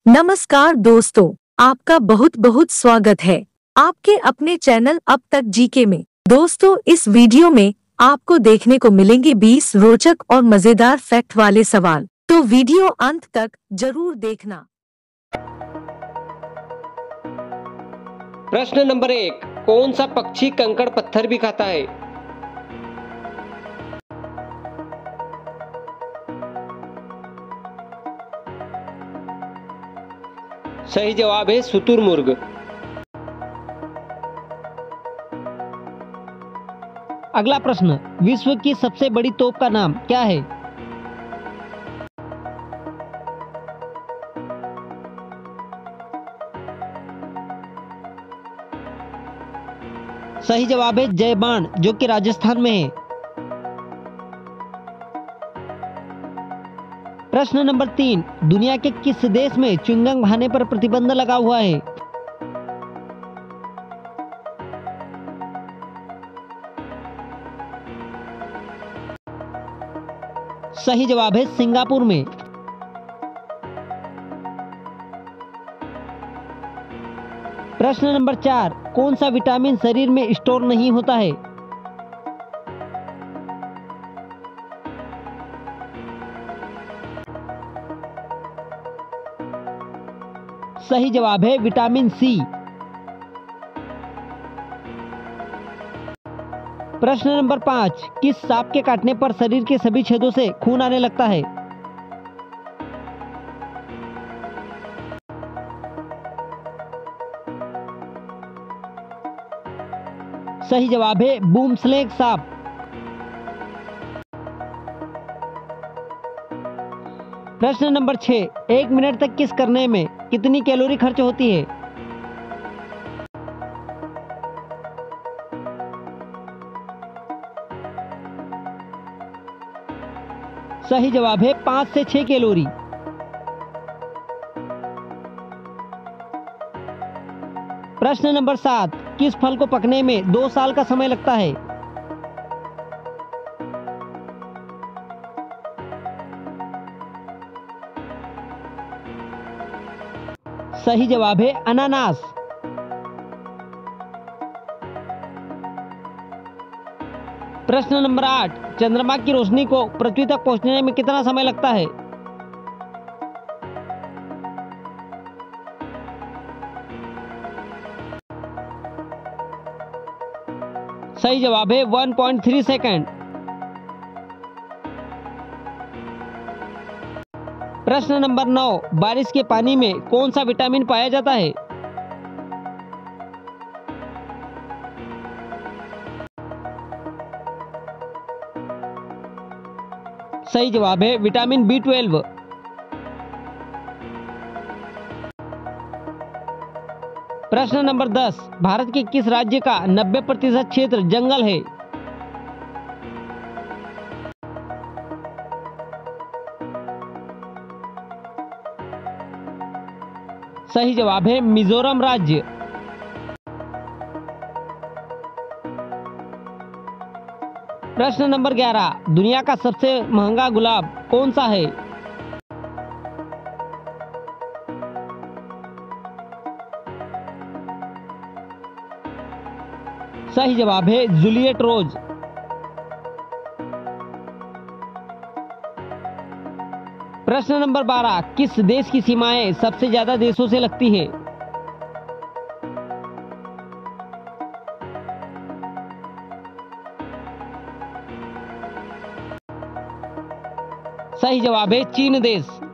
नमस्कार दोस्तों, आपका बहुत बहुत स्वागत है आपके अपने चैनल अब तक जीके में। दोस्तों, इस वीडियो में आपको देखने को मिलेंगे 20 रोचक और मजेदार फैक्ट वाले सवाल, तो वीडियो अंत तक जरूर देखना। प्रश्न नंबर 1, कौन सा पक्षी कंकड़ पत्थर भी खाता है? सही जवाब है शुतुरमुर्ग। अगला प्रश्न, विश्व की सबसे बड़ी तोप का नाम क्या है? सही जवाब है जयबान, जो कि राजस्थान में है। प्रश्न नंबर 3, दुनिया के किस देश में च्युइंगम खाने पर प्रतिबंध लगा हुआ है? सही जवाब है सिंगापुर में। प्रश्न नंबर 4, कौन सा विटामिन शरीर में स्टोर नहीं होता है? सही जवाब है विटामिन सी। प्रश्न नंबर 5, किस सांप के काटने पर शरीर के सभी छेदों से खून आने लगता है? सही जवाब है बूमस्लैंग सांप। प्रश्न नंबर 6, 1 मिनट तक किस करने में कितनी कैलोरी खर्च होती है? सही जवाब है 5 से 6 कैलोरी। प्रश्न नंबर 7, किस फल को पकने में 2 साल का समय लगता है? सही जवाब है अनानास। प्रश्न नंबर 8, चंद्रमा की रोशनी को पृथ्वी तक पहुंचने में कितना समय लगता है? सही जवाब है 1.3 सेकंड। प्रश्न नंबर 9, बारिश के पानी में कौन सा विटामिन पाया जाता है? सही जवाब है विटामिन B12। प्रश्न नंबर 10, भारत के किस राज्य का 90% क्षेत्र जंगल है? सही जवाब है मिजोरम राज्य। प्रश्न नंबर 11, दुनिया का सबसे महंगा गुलाब कौन सा है? सही जवाब है जूलियट रोज। प्रश्न नंबर 12, किस देश की सीमाएं सबसे ज्यादा देशों से लगती है? सही जवाब है चीन देश।